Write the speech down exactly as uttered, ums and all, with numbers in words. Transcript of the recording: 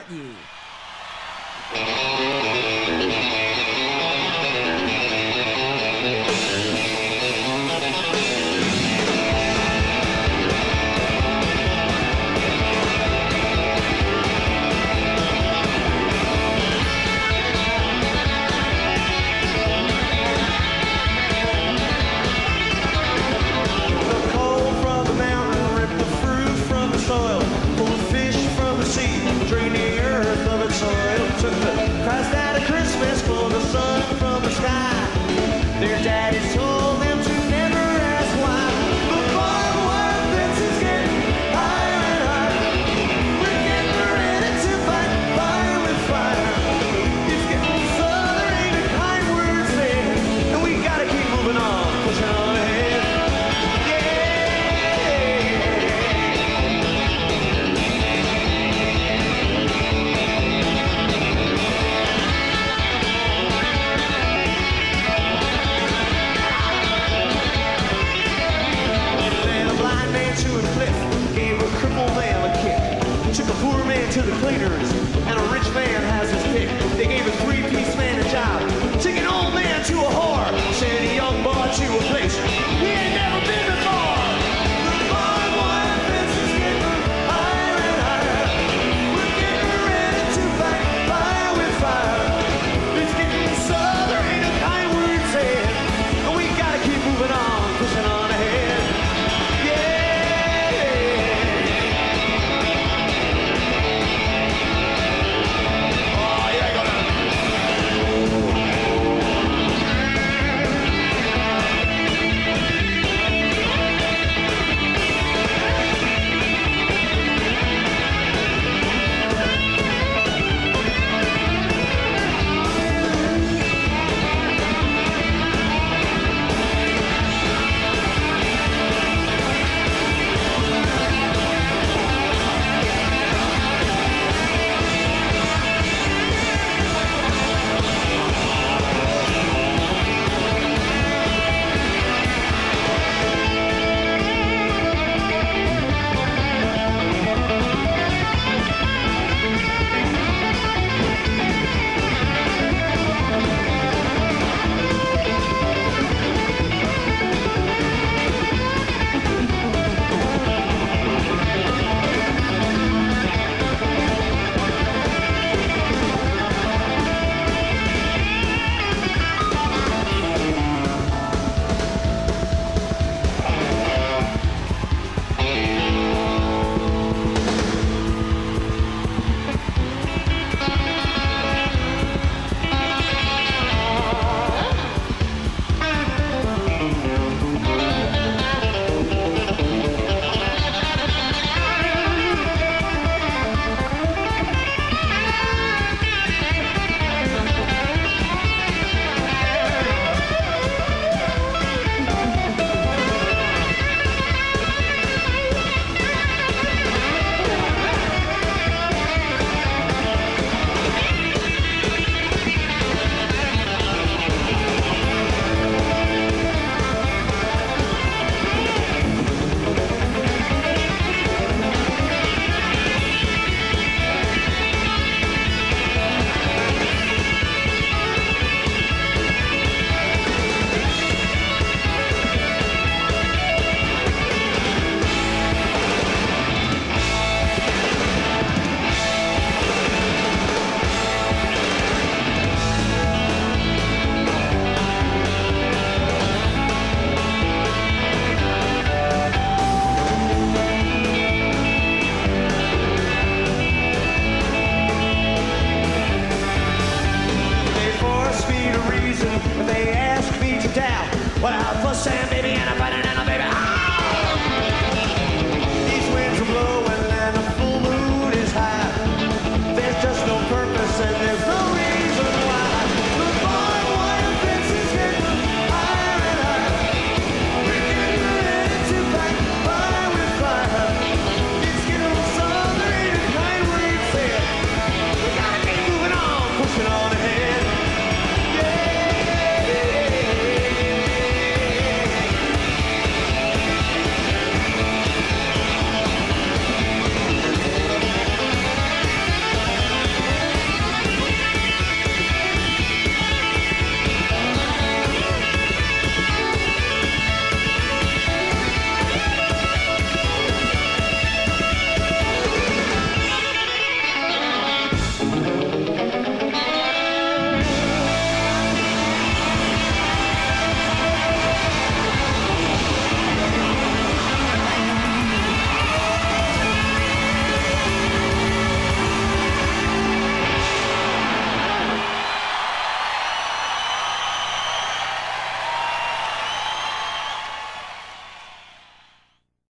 got ye. Their daddy told them to never ask why. But barbed wire fences get higher and higher. We're getting ready to fight fire with fire. It's getting so there ain't a kind word said, and we gotta keep moving on, pushing on ahead. To the cleaners, and a rich man has his pick. They gave his